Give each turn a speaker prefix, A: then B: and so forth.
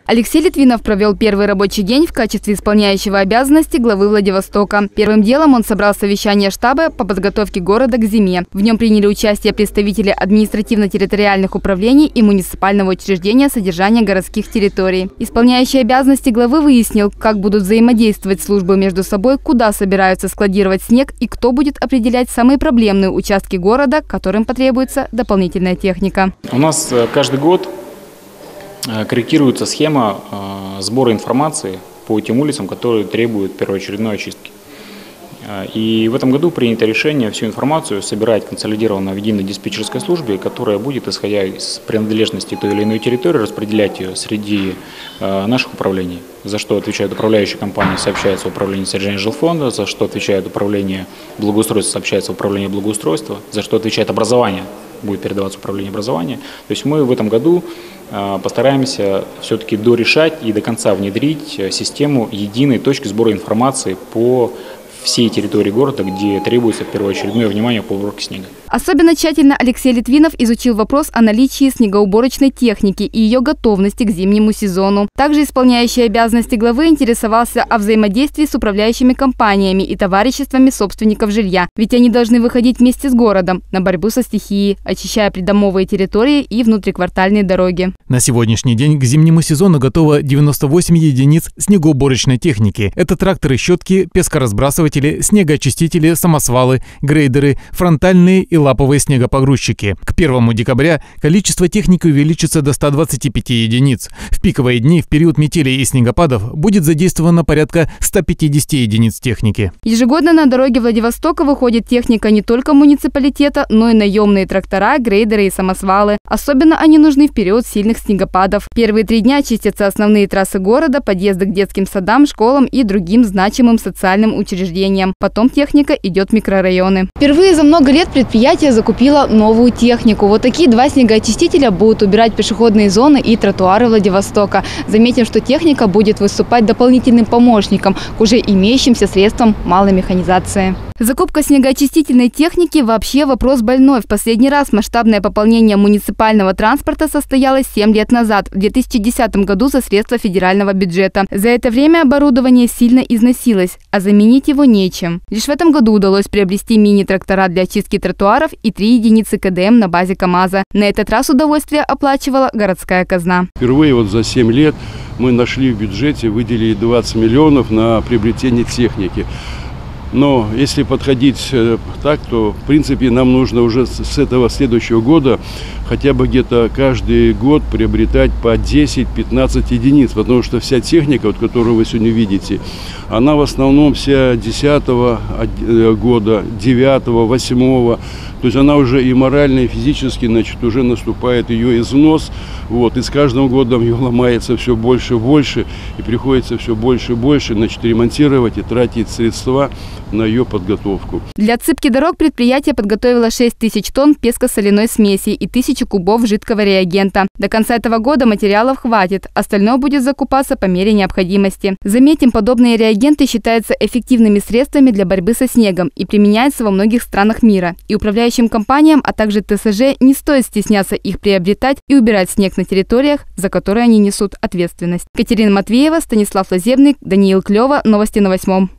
A: Алексей Литвинов провел первый рабочий день в качестве исполняющего обязанности главы Владивостока. Первым делом он собрал совещание штаба по подготовке города к зиме. В нем приняли участие представители административно-территориальных управлений и муниципального учреждения содержания городских территорий. Исполняющий обязанности главы выяснил, как будут взаимодействовать службы между собой, куда собираются складировать снег и кто будет определять самые проблемные участки города, которым потребуется дополнительная техника. У нас
B: каждый год корректируется схема сбора информации по тем улицам, которые требуют первоочередной очистки. И в этом году принято решение всю информацию собирать консолидированно в единой диспетчерской службе, которая будет, исходя из принадлежности той или иной территории, распределять ее среди наших управлений. За что отвечает управляющая компания, сообщается управление содержания жилфонда, за что отвечает управление благоустройства, сообщается управление благоустройства, за что отвечает образование, будет передаваться управление образования. То есть мы в этом году постараемся все-таки дорешать и до конца внедрить систему единой точки сбора информации по всей территории города, где требуется первоочередное внимание по уборке снега.
A: Особенно тщательно Алексей Литвинов изучил вопрос о наличии снегоуборочной техники и ее готовности к зимнему сезону. Также исполняющий обязанности главы интересовался о взаимодействии с управляющими компаниями и товариществами собственников жилья, ведь они должны выходить вместе с городом на борьбу со стихией, очищая придомовые территории и внутриквартальные дороги.
C: На сегодняшний день к зимнему сезону готово 98 единиц снегоуборочной техники. Это тракторы, щетки, пескоразбрасыватели, снегоочистители, самосвалы, грейдеры, фронтальные и лаповые снегопогрузчики. К 1 декабря количество техники увеличится до 125 единиц. В пиковые дни, в период метелей и снегопадов, будет задействовано порядка 150 единиц техники.
A: Ежегодно на дороге Владивостока выходит техника не только муниципалитета, но и наемные трактора, грейдеры и самосвалы. Особенно они нужны в период сильных снегопадов. Первые 3 дня чистятся основные трассы города, подъезды к детским садам, школам и другим значимым социальным учреждениям. Потом техника идет в микрорайоны. Впервые за много лет предприятие закупило новую технику. Вот такие 2 снегоочистителя будут убирать пешеходные зоны и тротуары Владивостока. Заметим, что техника будет выступать дополнительным помощником к уже имеющимся средствам малой механизации. Закупка снегоочистительной техники вообще вопрос больной. В последний раз масштабное пополнение муниципального транспорта состоялось 7 лет назад, в 2010 году за средства федерального бюджета. За это время оборудование сильно износилось, а заменить его нечем. Лишь в этом году удалось приобрести мини-трактора для очистки тротуаров и 3 единицы КДМ на базе КАМАЗа. На этот раз удовольствие оплачивала городская казна.
D: Впервые за 7 лет мы нашли в бюджете, выделили 20 миллионов на приобретение техники. Но если подходить так, то в принципе нам нужно уже с этого следующего года хотя бы где-то каждый год приобретать по 10-15 единиц, потому что вся техника, вот, которую вы сегодня видите, она в основном вся 10-го года, 9-го, 8-го, то есть она уже и морально, и физически, значит, уже наступает ее износ, вот, и с каждым годом ее ломается все больше и больше, и приходится все больше и больше, значит, ремонтировать и тратить средства на ее подготовку.
A: Для отсыпки дорог предприятие подготовило 6 тысяч тонн песко-соляной смеси и 1000 кубов жидкого реагента. До конца этого года материалов хватит, остальное будет закупаться по мере необходимости. Заметим, подобные реагенты считаются эффективными средствами для борьбы со снегом и применяются во многих странах мира. И управляющим компаниям, а также ТСЖ не стоит стесняться их приобретать и убирать снег на территориях, за которые они несут ответственность. Катерина Матвеева, Станислав Лазебник, Даниил Клёва. Новости на 8.